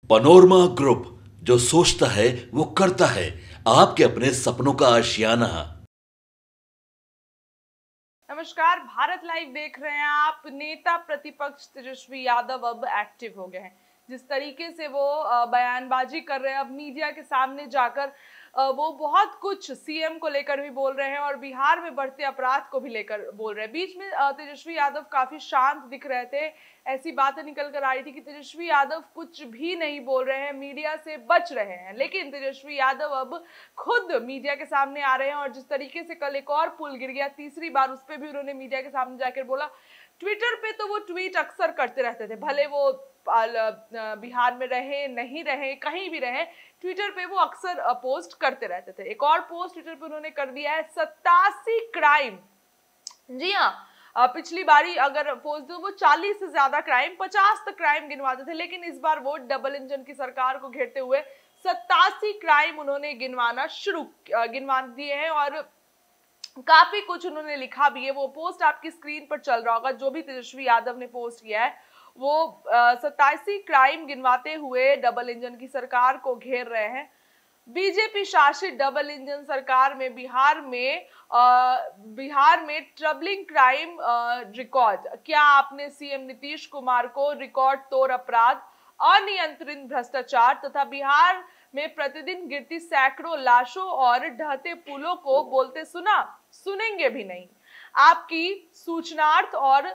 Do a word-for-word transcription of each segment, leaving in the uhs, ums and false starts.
Panorama group, जो सोचता है वो करता है। आपके अपने सपनों का आशियाना। नमस्कार, भारत लाइव देख रहे हैं आप। नेता प्रतिपक्ष तेजस्वी यादव अब एक्टिव हो गए हैं। जिस तरीके से वो बयानबाजी कर रहे हैं, अब मीडिया के सामने जाकर वो बहुत कुछ सीएम को लेकर भी बोल रहे हैं और बिहार में बढ़ते अपराध को भी लेकर बोल रहे हैं। बीच में तेजस्वी यादव काफी शांत दिख रहे थे। ऐसी बातें निकल कर आ रही थी कि तेजस्वी यादव कुछ भी नहीं बोल रहे हैं, मीडिया से बच रहे हैं। लेकिन तेजस्वी यादव अब खुद मीडिया के सामने आ रहे हैं और जिस तरीके से कल एक और पुल गिर गया, तीसरी बार उस पर भी उन्होंने मीडिया के सामने जाकर बोला। ट्विटर पे तो वो ट्वीट अक्सर करते रहते थे, भले वो बिहार में रहे नहीं रहे, कहीं भी रहे, ट्विटर पे वो अक्सर पोस्ट करते रहते थे। एक और पोस्ट ट्विटर पे उन्होंने कर दिया है, सत्तासी क्राइम। जी हाँ, पिछली बारी अगर पोस्ट दो वो चालीस से ज्यादा क्राइम, पचास तक क्राइम गिनवाते थे, लेकिन इस बार वो डबल इंजन की सरकार को घेरते हुए सत्तासी क्राइम उन्होंने गिनवाना शुरू गिनवा दिए हैं और काफी कुछ उन्होंने लिखा भी है। वो पोस्ट आपकी स्क्रीन पर चल रहा होगा, जो भी तेजस्वी यादव ने पोस्ट किया है वो सत्तासी क्राइम गिनवाते हुए डबल इंजन की सरकार को घेर रहे हैं। बीजेपी शासित डबल इंजन सरकार में बिहार में आ, बिहार में ट्रबलिंग क्राइम रिकॉर्ड। क्या आपने सीएम नीतीश कुमार को रिकॉर्ड तोड़ अपराध, अनियंत्रित भ्रष्टाचार तथा बिहार में प्रतिदिन गिरती सैकड़ों लाशों और ढहते पुलों को बोलते सुना? सुनेंगे भी नहीं। आपकी सूचनार्थ और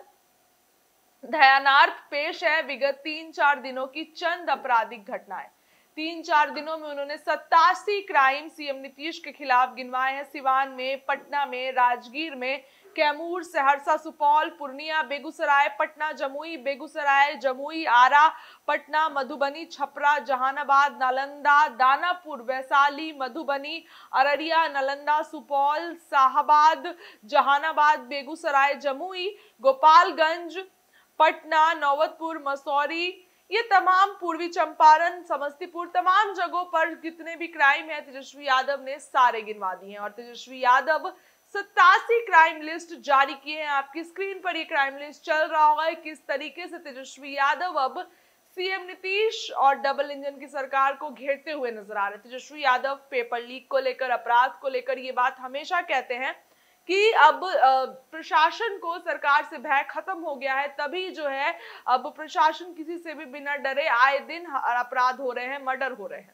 ध्यानार्थ पेश है विगत तीन चार दिनों की चंद आपराधिक घटनाएं। तीन चार दिनों में उन्होंने सत्तासी क्राइम सीएम नीतीश के खिलाफ गिनवाए हैं। सिवान में, पटना में, राजगीर में, कैमूर, सहरसा, सुपौल, पूर्णिया, बेगूसराय, पटना, जमुई, बेगूसराय, जमुई, आरा, पटना, मधुबनी, छपरा, जहानाबाद, नालंदा, दानापुर, वैशाली, मधुबनी, अररिया, नालंदा, सुपौल, शाहाबाद, जहानाबाद, बेगूसराय, जमुई, गोपालगंज, पटना, नौबतपुर, मसौरी, ये तमाम पूर्वी चंपारण, समस्तीपुर, तमाम जगहों पर जितने भी क्राइम है तेजस्वी यादव ने सारे गिनवा दिए हैं और तेजस्वी यादव सत्तासी क्राइम लिस्ट जारी किए हैं। आपकी स्क्रीन पर ये क्राइम लिस्ट चल रहा होगा। किस तरीके से तेजस्वी यादव अब सीएम नीतीश और डबल इंजन की सरकार को घेरते हुए नजर आ रहे हैं। तेजस्वी यादव पेपर लीक को लेकर, अपराध को लेकर ये बात हमेशा कहते हैं कि अब प्रशासन को सरकार से भय खत्म हो गया है, तभी जो है अब प्रशासन किसी से भी बिना डरे आए दिन अपराध हो रहे हैं, मर्डर हो रहे हैं।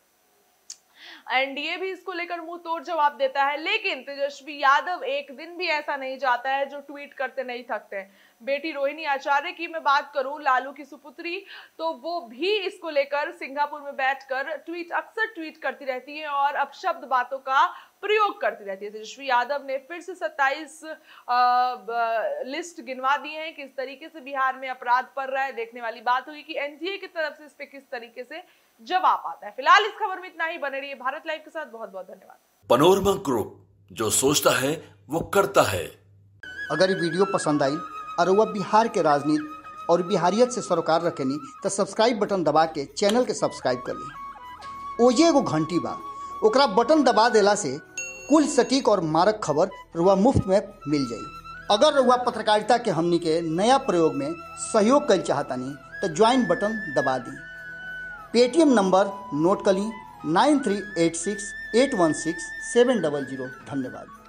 एनडीए भी इसको लेकर मुंह तोड़ जवाब देता है, लेकिन तेजस्वी यादव एक दिन भी ऐसा नहीं जाता है जो ट्वीट करते नहीं थकते। बेटी रोहिणी आचार्य की मैं बात करूं, लालू की सुपुत्री, तो वो भी इसको लेकर सिंगापुर में बैठकर ट्वीट अक्सर ट्वीट करती रहती है और अपशब्द बातों का प्रयोग करती रहती है। तेजस्वी यादव ने फिर से सत्ताईस लिस्ट गिनवा दिए हैं। किस तरीके से बिहार में अपराध बढ़ रहा है, देखने वाली बात हुई कि एनडीए की तरफ से इस पे किस तरीके से जवाब आता है। फिलहाल इस खबर में इतना ही। बने रहिए भारत लाइव के साथ। बहुत बहुत धन्यवाद। पनोरमा ग्रुप, जो सोचता है वो करता है। अगर ये वीडियो पसंद आई और वह बिहार के राजनीति और बिहारियत से सरोकार रखेनी तो सब्सक्राइब बटन दबा के चैनल के सब्सक्राइब कर ली। ओजे एगो घंटी बा, ओकरा बटन दबा देला से कुल सटीक और मारक खबर रुआ मुफ्त में मिल जाई। अगर रुआ पत्रकारिता के हमनी के नया प्रयोग में सहयोग कर चाहतानी तो ज्वाइन बटन दबा दी। पेटीएम नंबर नोट कर ली, nine three eight six eight one six seven double zero. धन्यवाद।